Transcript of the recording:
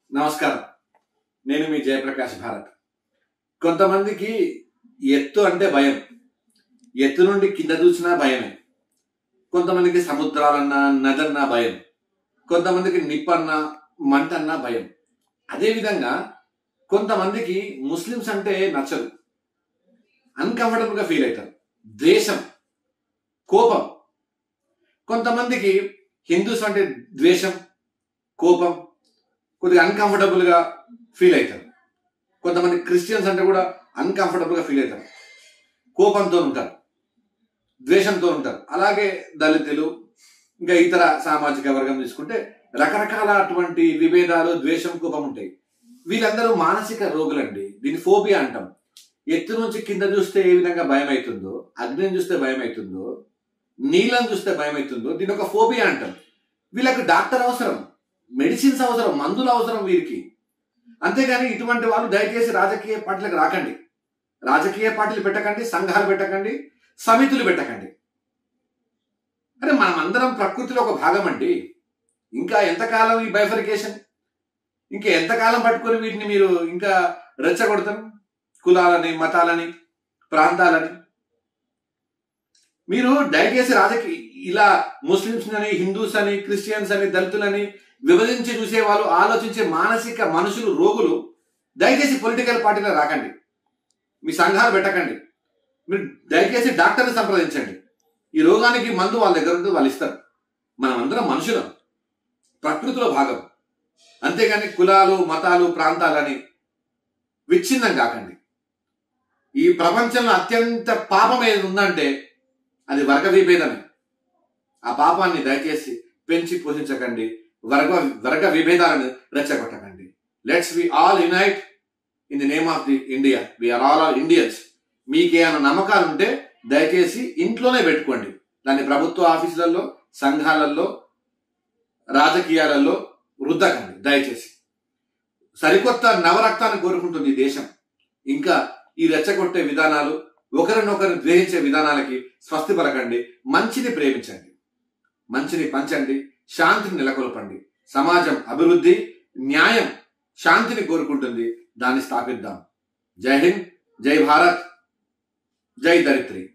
నమస్కారం. నేను మీ జయప్రకాష్ భారత్. కొంతమందికి ఎత్తు అంటే భయం. ఎత్తు నుండి కింద చూసినా భయమే. కొంతమందికి సముద్రాలన్నా నదన్నా భయం. కొంతమందికి నిప్పన్నా మంటన్నా భయం. అదేవిధంగా కొంతమందికి ముస్లిమ్స్ అంటే నచ్చదు, అన్కంఫర్టబుల్గా ఫీల్ అవుతారు. ద్వేషం, కోపం. కొంతమందికి హిందూస్ అంటే ద్వేషం, కోపం, కొద్దిగా అన్కంఫర్టబుల్గా ఫీల్ అవుతారు. కొంతమంది క్రిస్టియన్స్ అంటే కూడా అన్కంఫర్టబుల్గా ఫీల్ అవుతారు, కోపంతో ఉంటారు, ద్వేషంతో ఉంటారు. అలాగే దళితులు, ఇంకా ఇతర సామాజిక వర్గం తీసుకుంటే రకరకాల అటువంటి విభేదాలు, ద్వేషం, కోపం ఉంటాయి. వీళ్ళందరూ మానసిక రోగులండి. దీన్ని ఫోబియా అంటాం. ఎత్తు నుంచి కింద చూస్తే ఏ విధంగా భయం అవుతుందో, అగ్నిని చూస్తే భయం అవుతుందో, నీళ్ళని చూస్తే భయం అవుతుందో, దీని ఒక ఫోబియా అంటాం. వీళ్ళకి డాక్టర్ అవసరం, మెడిసిన్స్ అవసరం, మందులు అవసరం వీరికి. అంతేగాని ఇటువంటి వాళ్ళు దయచేసి రాజకీయ పార్టీలకు రాకండి. రాజకీయ పార్టీలు పెట్టకండి, సంఘాలు పెట్టకండి, సమితులు పెట్టకండి. అంటే మనం అందరం ప్రకృతిలో ఒక భాగం అండి. ఇంకా ఎంతకాలం ఈ బైఫర్కేషన్? ఇంకా ఎంతకాలం పట్టుకొని వీటిని మీరు ఇంకా రెచ్చగొడతారు? కులాలని, మతాలని, ప్రాంతాలని. మీరు దయచేసి రాజకీయ ఇలా ముస్లిమ్స్ అని, హిందూస్ అని, క్రిస్టియన్స్ అని, దళితులని విభజించి చూసే వాళ్ళు, ఆలోచించే మానసిక మనుషులు, రోగులు దయచేసి పొలిటికల్ పార్టీలో రాకండి. మీ సంఘాలు పెట్టకండి. మీరు దయచేసి డాక్టర్ని సంప్రదించండి. ఈ రోగానికి మందు వాళ్ళ దగ్గర ఉంటే వాళ్ళు ఇస్తారు. మనం అందరం మనుషులం, ప్రకృతిలో భాగం. అంతేగాని కులాలు, మతాలు, ప్రాంతాలని విచ్ఛిన్నం కాకండి. ఈ ప్రపంచంలో అత్యంత పాపం ఏది ఉందంటే అది వర్గ విభేదమే. ఆ పాపాన్ని దయచేసి పెంచి పోషించకండి. వర్గ విభేదాలను రెచ్చగొట్టకండి. Let's we all unite in the name of the India. We are all Indians. మీకేమైనా నమ్మకాలు ఉంటే దయచేసి ఇంట్లోనే పెట్టుకోండి. దాన్ని ప్రభుత్వ ఆఫీసులలో, సంఘాలలో, రాజకీయాలలో రుద్దకండి దయచేసి. సరికొత్త నవరక్తాన్ని కోరుకుంటుంది ఈ దేశం. ఇంకా ఈ రెచ్చగొట్టే విధానాలు, ఒకరినొకరు ద్వేషించే విధానాలకి స్వస్తి పలకండి. మంచిని ప్రేమించండి, మంచిని పంచండి, శాంతిని నెలకొల్పండి. సమాజం అభివృద్ధి, న్యాయం, శాంతిని కోరుకుంటుంది. దాన్ని స్థాపిద్దాం. జై హింద్, జై భారత్, జై ధరిత్రి.